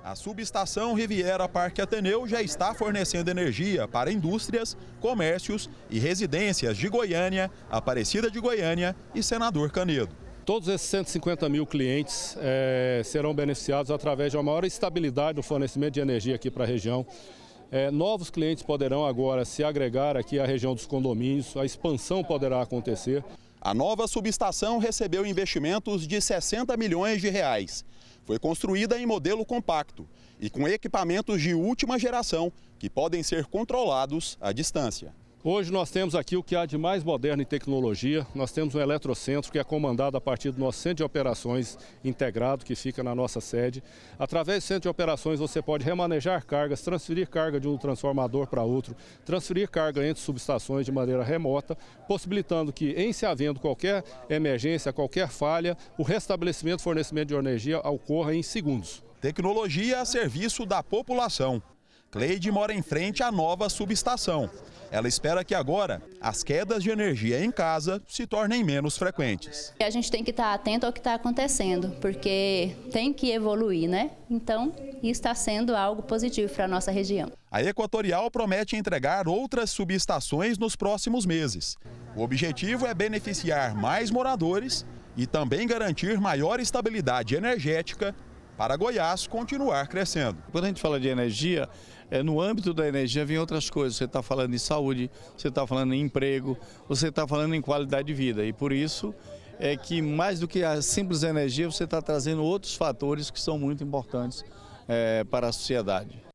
A subestação Riviera Parque Ateneu já está fornecendo energia para indústrias, comércios e residências de Goiânia, Aparecida de Goiânia e Senador Canedo. Todos esses 150 mil clientes serão beneficiados através de uma maior estabilidade no fornecimento de energia aqui para a região. Novos clientes poderão agora se agregar aqui à região dos condomínios, a expansão poderá acontecer. A nova subestação recebeu investimentos de 60 milhões de reais. Foi construída em modelo compacto e com equipamentos de última geração que podem ser controlados à distância. Hoje nós temos aqui o que há de mais moderno em tecnologia. Nós temos um eletrocentro que é comandado a partir do nosso centro de operações integrado, que fica na nossa sede. Através do centro de operações você pode remanejar cargas, transferir carga de um transformador para outro, transferir carga entre subestações de maneira remota, possibilitando que, em se havendo qualquer emergência, qualquer falha, o restabelecimento e fornecimento de energia ocorra em segundos. Tecnologia a serviço da população. Cleide mora em frente à nova subestação. Ela espera que agora as quedas de energia em casa se tornem menos frequentes. A gente tem que estar atento ao que está acontecendo, porque tem que evoluir, né? Então, isso está sendo algo positivo para a nossa região. A Equatorial promete entregar outras subestações nos próximos meses. O objetivo é beneficiar mais moradores e também garantir maior estabilidade energética para Goiás continuar crescendo. Quando a gente fala de energia, no âmbito da energia vem outras coisas. Você está falando em saúde, você está falando em emprego, você está falando em qualidade de vida. E por isso é que mais do que a simples energia, você está trazendo outros fatores que são muito importantes para a sociedade.